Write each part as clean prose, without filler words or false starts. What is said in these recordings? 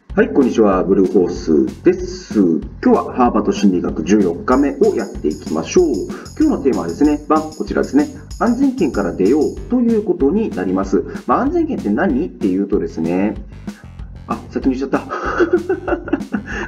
はい、こんにちは。ブルーホースです。今日はハーバード心理学14日目をやっていきましょう。今日のテーマはですね、こちらですね。安全圏から出ようということになります。安全圏って何っていうとですね、先に言っちゃった。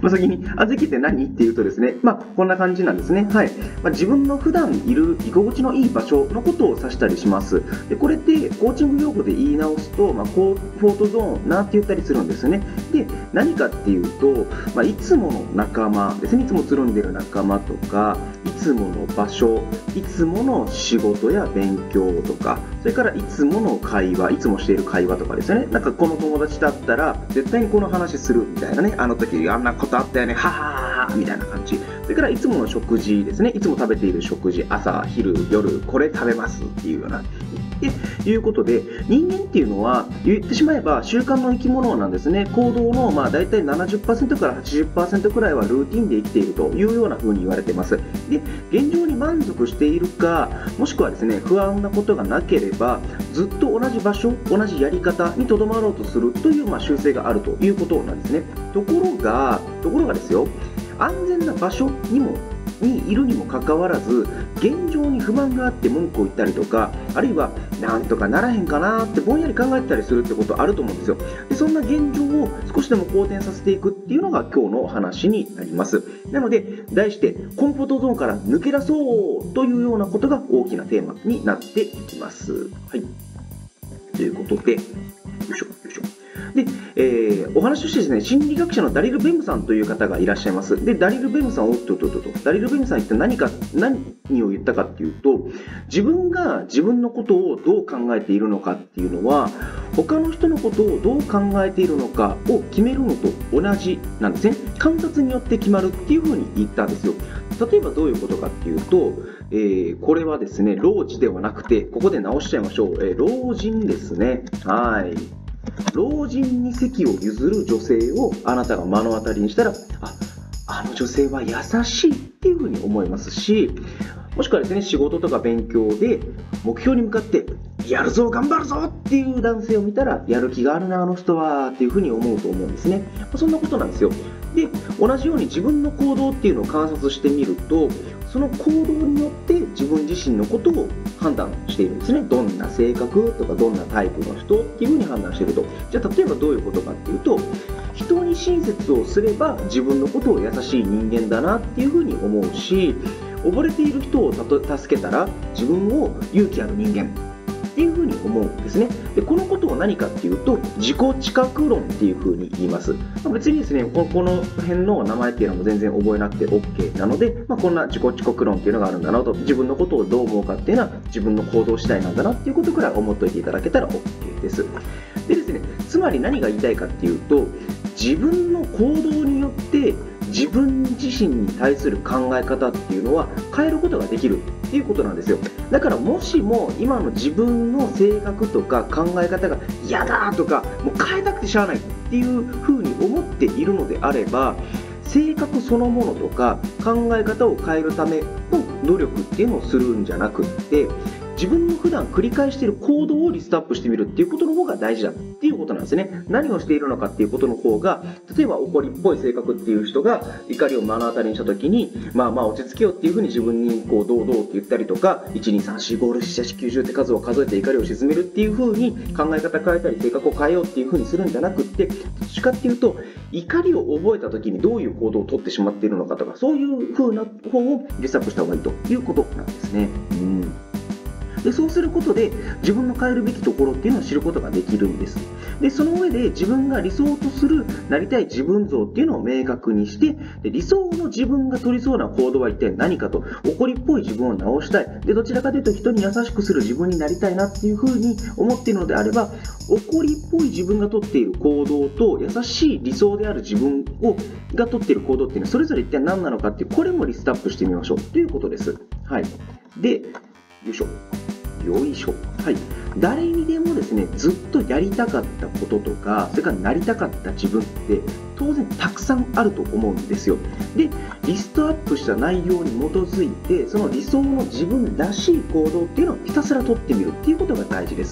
先に、安全圏って何っていうとですね、こんな感じなんですね。はい。自分の普段いる居心地のいい場所のことを指したりします。で、これってコーチング用語で言い直すと、コンフォートゾーンなんて言ったりするんですね。で、何かっていうと、いつもの仲間ですね、いつもつるんでる仲間とか、いつもの場所、いつもの仕事や勉強とか、それからいつもの会話、いつもしている会話とかですよね。なんかこの友達だったら、絶対にこの話するみたいなね、あの時あんなことあったよね、はははみたいな感じ。それからいつもの食事ですね、いつも食べている食事、朝、昼、夜、これ食べますっていうような。ということで、人間っていうのは言ってしまえば習慣の生き物なんですね。行動の大体 70% から 80% くらいはルーティンで生きているというような風に言われています。で、現状に満足しているか、もしくはですね、不安なことがなければ、ずっと同じ場所、同じやり方にとどまろうとするという習性があるということなんですね。ところがですよ、安全な場所にいるにもかかわらず、現状に不満があって文句を言ったりとか、あるいはなんとかならへんかなってぼんやり考えてたりするってことあると思うんですよ。で、そんな現状を少しでも好転させていくっていうのが今日の話になります。なので、題してコンフォートゾーンから抜け出そうというようなことが大きなテーマになっていきます。はい。ということで、よいしょ。で、お話としてですね、心理学者のダリル・ベムさんという方がいらっしゃいます。で、ダリル・ベムさんダリル・ベムさんは一体何を言ったかっていうと、自分が自分のことをどう考えているのかっていうのは、他の人のことをどう考えているのかを決めるのと同じなんですね。観察によって決まるっていうふうに言ったんですよ。例えばどういうことかっていうと、これはですね、老児ではなくて、ここで直しちゃいましょう。老人ですね。はい。老人に席を譲る女性をあなたが目の当たりにしたら、あの女性は優しいっていうふうに思いますし、もしくはですね、仕事とか勉強で目標に向かってやるぞ頑張るぞっていう男性を見たら、やる気があるなあの人はっていうふうに思うと思うんですね。そんなことなんですよ。で、同じように自分の行動っていうのを観察してみると、その行動によって自分自身のことを判断しているんですね。どんな性格とかどんなタイプの人っていうふうに判断していると。じゃあ例えばどういうことかっていうと、人に親切をすれば自分のことを優しい人間だなっていうふうに思うし、溺れている人を助けたら自分を勇気ある人間っていうふうに思うんですね。で、このことを何かっていうと、自己知覚論っていうふうに言います。別にですね、この辺の名前っていうのも全然覚えなくて OK なので、こんな自己知覚論っていうのがあるんだなと、自分のことをどう思うかっていうのは自分の行動次第なんだなっていうことくらい思っておいていただけたら OK です。でですね、つまり何が言いたいかっていうと、自分の行動によって自分自身に対する考え方っていうのは変えることができるっていうことなんですよ。だからもしも今の自分の性格とか考え方が嫌だとかもう変えたくてしゃあないっていうふうに思っているのであれば、性格そのものとか考え方を変えるための努力っていうのをするんじゃなくって、自分の普段繰り返している行動をリストアップしてみるっていうことの方が大事だっていうことなんですね。何をしているのかっていうことの方が、例えば怒りっぽい性格っていう人が怒りを目の当たりにした時に、落ち着けよっていうふうに自分にこうどうって言ったりとか、12345678910って数を数えて怒りを鎮めるっていうふうに考え方変えたり性格を変えようっていうふうにするんじゃなくって、どっちかっていうと怒りを覚えた時にどういう行動をとってしまっているのかとか、そういうふうな方をリストアップした方がいいということなんですね。で、そうすることで自分の変えるべきところっていうのを知ることができるんです。で、その上で自分が理想とするなりたい自分像っていうのを明確にして、で、理想の自分が取りそうな行動は一体何かと、怒りっぽい自分を直したい。で、どちらかというと人に優しくする自分になりたいなっていうふうに思っているのであれば、怒りっぽい自分が取っている行動と優しい理想である自分が取っている行動っていうのはそれぞれ一体何なのかっていう、これもリストアップしてみましょうということです。はい。で、よいしょ。はい。誰にでもですね、ずっとやりたかったこととか、それからなりたかった自分って当然たくさんあると思うんですよ。で、リストアップした内容に基づいて、その理想の自分らしい行動っていうのをひたすら取ってみるっていうことが大事です。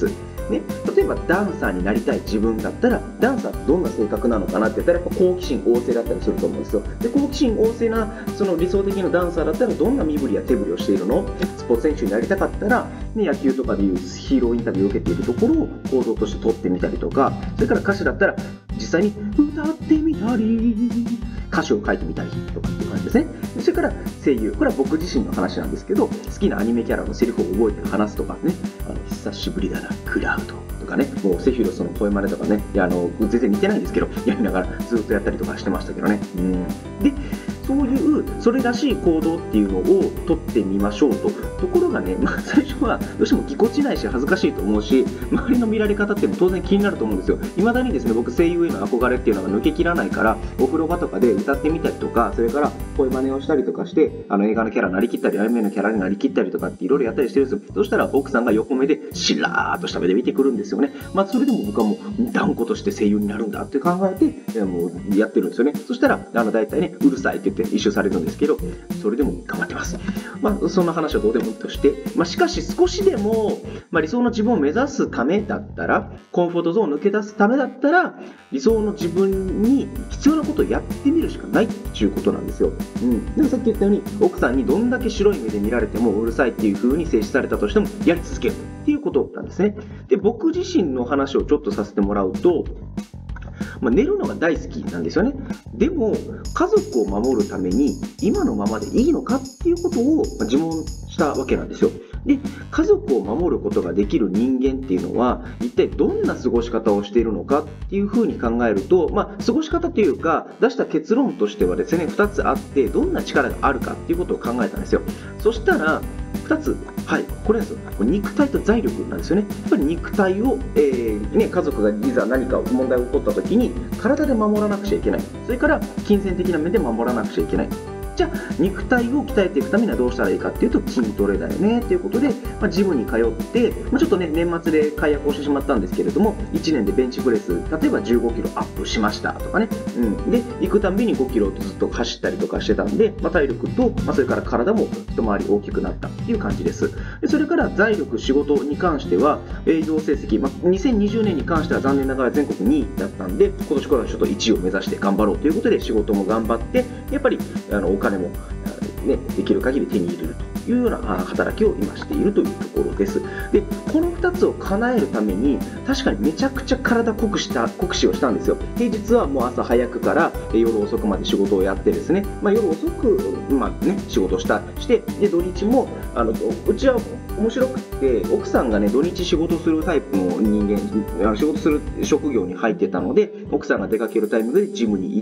ね、例えばダンサーになりたい自分だったら、ダンサーってどんな性格なのかなって言ったら、やっぱ好奇心旺盛だったりすると思うんですよ。で、好奇心旺盛なその理想的なダンサーだったら、どんな身振りや手振りをしているの？スポーツ選手になりたかったら、ね、野球とかでいうヒーローインタビューを受けているところを行動として撮ってみたりとか、それから歌手だったら実際に歌ってみたり、歌詞を書いてみたりとかっていう感じですね。それから声優、これは僕自身の話なんですけど、好きなアニメキャラのセリフを覚えて話すとかね、久しぶりだなクラウドとかね、もうセフィロスの声真似とかね、全然似てないんですけど、やりながらずっとやったりとかしてましたけどね。で、そういうそれらしい行動っていうのをとってみましょうと。ところがね、最初はどうしてもぎこちないし恥ずかしいと思うし、周りの見られ方っていうのも当然気になると思うんですよ。未だにですね、僕声優への憧れっていうのが抜けきらないから、お風呂場とかで歌ってみたりとか、それから声真似をしたりとかして、映画のキャラになりきったり、アニメのキャラになりきったりとかっていろいろやったりしてるんですよ。そしたら奥さんが横目でしらーっとした目で見てくるんですよね。それでも僕はもう断固として声優になるんだって考えて、もうやってるんですよね。そしたら大体ね、うるさいって言って一周されるんですけど、それでも頑張ってます。そんな話はどうでもいいとして、しかし少しでも、理想の自分を目指すためだったら、コンフォートゾーンを抜け出すためだったら、理想の自分に必要なことをやってみるしかないっていうことなんですよ。でもさっき言ったように、奥さんにどんだけ白い目で見られてもうるさいっていう風に制止されたとしてもやり続けるっていうことなんですね。で、僕自身の話をちょっとさせてもらうと、寝るのが大好きなんですよね。でも家族を守るために今のままでいいのかっていうことを自問したわけなんですよ。で、家族を守ることができる人間っていうのは一体どんな過ごし方をしているのかっていうふうに考えると、過ごし方というか出した結論としてはですね、2つあって、どんな力があるかっていうことを考えたんですよ。そしたら2つ、これですよ。肉体と財力なんですよね。やっぱり肉体を、家族がいざ何か問題が起こった時に体で守らなくちゃいけない。それから金銭的な面で守らなくちゃいけない。じゃあ肉体を鍛えていくためにはどうしたらいいかっていうと、筋トレだよねということで、ジムに通って、ちょっとね年末で解約をしてしまったんですけれども、1年でベンチプレス例えば15キロアップしましたとかね、で行くたんびに5キロずっと走ったりとかしてたんで、体力と、それから体も一回り大きくなったっていう感じです。でそれから財力、仕事に関しては営業成績、2020年に関しては残念ながら全国2位だったんで、今年からちょっと1位を目指して頑張ろうということで仕事も頑張って、やっぱりお金も、できる限り手に入れるというような働きを今しているというところです。でこの2つを叶えるために確かにめちゃくちゃ体酷使をしたんですよ。平日はもう朝早くから夜遅くまで仕事をやってですね、夜遅く、仕事してで土日もうちは面白くて、奥さんがね土日仕事するタイプの人間、仕事する職業に入ってたので、奥さんが出かけるタイミングでジムに行って、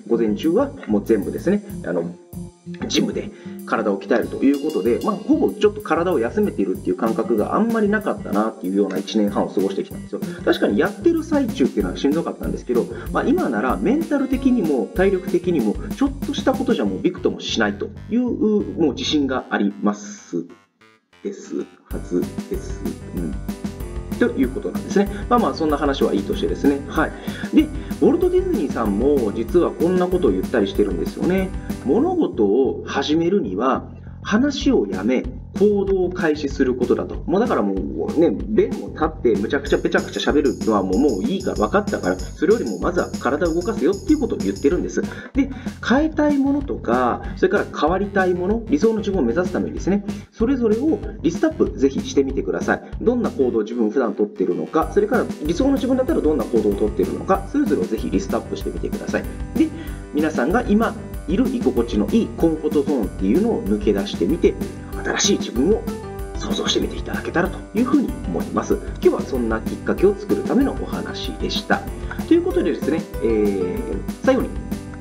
午前中はもう全部ですねジムで体を鍛えるということで、ほぼちょっと体を休めているっていう感覚があんまりなかったなっていうような1年半を過ごしてきたんですよ。確かにやってる最中っていうのはしんどかったんですけど、今ならメンタル的にも体力的にもちょっとしたことじゃもうびくともしないというもう自信がありますはずです。ということなんですね。そんな話はいいとしてですね。で、ウォルト・ディズニーさんも実はこんなことを言ったりしてるんですよね。物事を始めるには話をやめ行動を開始することだと。だからもうね、弁を立ってむちゃくちゃぺちゃくちゃ喋るのはもういいから分かったから、それよりもまずは体を動かせよっていうことを言ってるんです。で、変えたいものとか、それから変わりたいもの、理想の自分を目指すためにですね、それぞれをリストアップぜひしてみてください。どんな行動を自分普段とっているのか、それから理想の自分だったらどんな行動をとっているのか、それぞれをぜひリストアップしてみてください。で、皆さんが今いる居心地のいいコンフォートゾーンっていうのを抜け出してみて、新しい自分を想像してみていただけたらというふうに思います。今日はそんなきっかけを作るためのお話でした。ということでですね、最後に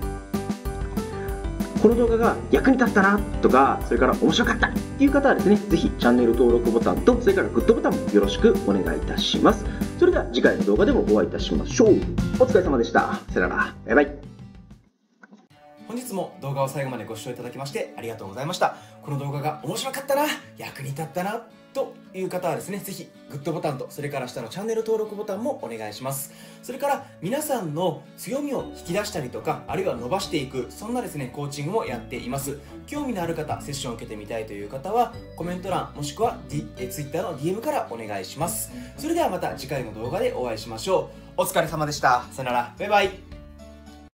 この動画が役に立ったなとか、それから面白かったっていう方はですね、ぜひチャンネル登録ボタンと、それからグッドボタンもよろしくお願いいたします。それでは次回の動画でもお会いいたしましょう。お疲れ様でした。さよなら。バイバイ。 本日も動画を最後までご視聴いただきましてありがとうございました。この動画が面白かったな、役に立ったなとという方はですね、ぜひグッドボタンと、それから下のチャンネル登録ボタンもお願いします。それから皆さんの強みを引き出したりとか、あるいは伸ばしていく、そんなですね、コーチングもやっています。興味のある方、セッションを受けてみたいという方は、コメント欄もしくは、Twitter の DM からお願いします。それではまた次回の動画でお会いしましょう。お疲れ様でした。さよなら。バイバイ。